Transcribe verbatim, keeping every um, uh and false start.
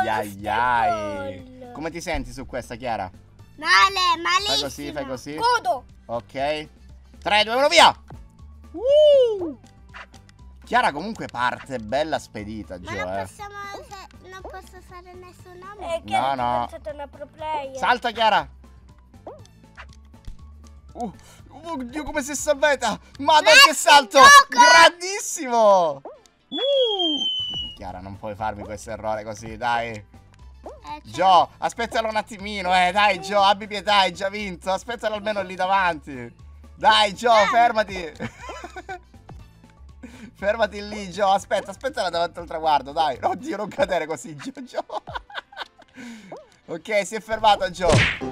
ai ai ai. Come ti senti su questa, Chiara? Male, malissimo. Fai così, fai così. Godo. Ok. tre, due, uno, via. Uh. Chiara comunque parte bella spedita, Ma Gio, non eh. possiamo, se, non posso fare nessun nome. Eh, Chiara, No, no. è diventata una pro player. Salta, Chiara. Uh, oddio, come si è salvata. Madonna, che salto. Grandissimo. Uh. Chiara, non puoi farmi questo errore così, dai. Eh, cioè, Gio, aspettalo un attimino, eh. Dai, Gio, abbi pietà, hai già vinto. Aspettalo almeno lì davanti. Dai, Gio, fermati. Fermati lì, Gio. Aspetta, aspetta davanti al traguardo, dai. Oddio, non cadere così, Gio, Gio. Ok, si è fermato, Gio.